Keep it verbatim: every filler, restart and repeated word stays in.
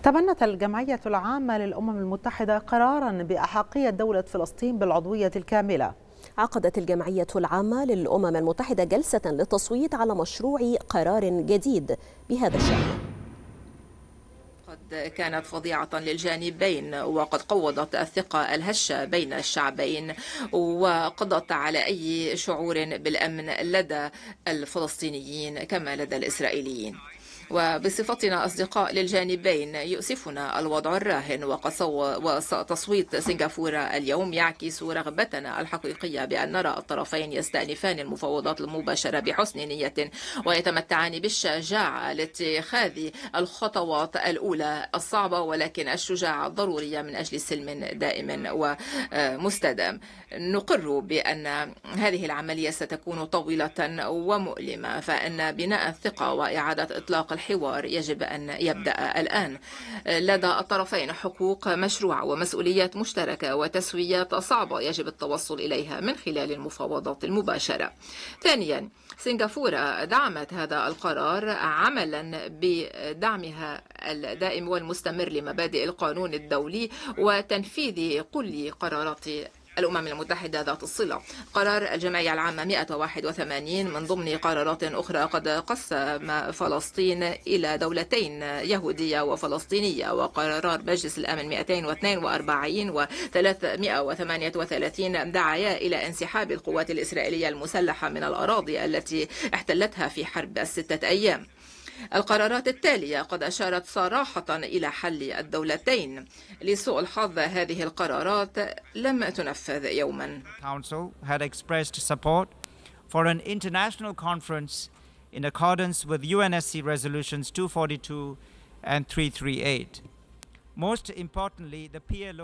تبنت الجمعية العامة للأمم المتحدة قراراً بأحقية دولة فلسطين بالعضوية الكاملة. عقدت الجمعية العامة للأمم المتحدة جلسة للتصويت على مشروع قرار جديد بهذا الشأن. قد كانت فظيعة للجانبين، وقد قوضت الثقة الهشة بين الشعبين، وقضت على أي شعور بالأمن لدى الفلسطينيين كما لدى الإسرائيليين. وبصفتنا أصدقاء للجانبين يؤسفنا الوضع الراهن، وتصويت سنغافورة اليوم يعكس رغبتنا الحقيقية بأن نرى الطرفين يستأنفان المفاوضات المباشرة بحسن نية ويتمتعان بالشجاعة لاتخاذ الخطوات الأولى الصعبة ولكن الشجاعة الضرورية من أجل سلم دائم ومستدام. نقر بأن هذه العملية ستكون طويلة ومؤلمة، فإن بناء الثقة وإعادة إطلاق الحوار يجب أن يبدأ الآن. لدى الطرفين حقوق مشروعة ومسؤوليات مشتركة وتسويات صعبة يجب التوصل إليها من خلال المفاوضات المباشرة. ثانيا، سنغافورة دعمت هذا القرار عملا بدعمها الدائم والمستمر لمبادئ القانون الدولي وتنفيذ كل قرارات الأمم المتحدة ذات الصلة. قرار الجمعية العامة مئة وواحد وثمانين من ضمن قرارات أخرى قد قسم فلسطين إلى دولتين يهودية وفلسطينية، وقرارات مجلس الأمن مئتين واثنين وأربعين و ثلاثمئة وثمانية وثلاثين دعايا إلى انسحاب القوات الإسرائيلية المسلحة من الأراضي التي احتلتها في حرب الستة أيام. القرارات التالية قد أشارت صراحة إلى حل الدولتين. لسوء الحظ هذه القرارات لم تنفذ يوما. Council had expressed support for an international conference in accordance with U N S C resolutions two forty-two and three thirty-eight. Most importantly, the P L O